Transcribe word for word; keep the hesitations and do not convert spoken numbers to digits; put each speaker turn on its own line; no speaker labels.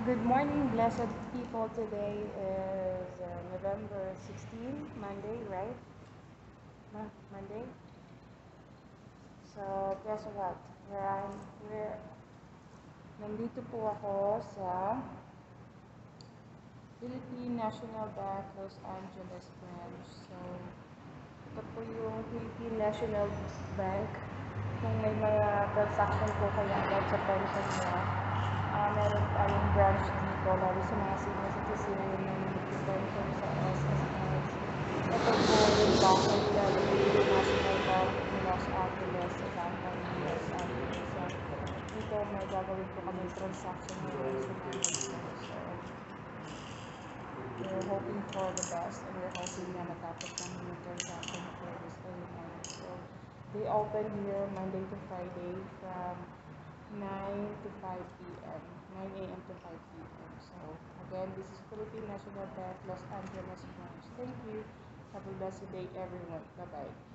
Good morning, blessed people. Today is uh, November sixteenth, Monday, right? Ma- Monday. So, guess what? Where I'm, where, nandito po ako sa Philippine National Bank, Los Angeles branch. So, ito po yung Philippine National Bank. Kung may mga transaction po kayo agad sa pension niya, uh, meron tayong branch dito, lalo sa mga senior citizen na nag-pension sa S S S. Ito po yung bank ng Philippine National Bank in Los Angeles, sa downtown ng Los Angeles. So, dito may gagawin po kami transaction ngayon sa mga dito. So, we're hoping for the best and we're hoping na matapos namin yung transaction for this early morning. So, they open here Monday to Friday from nine to five p m nine a m to five p m So, again, this is Philippine National Bank, Los Angeles branch. Thank you. Have a blessed day, everyone. Bye-bye.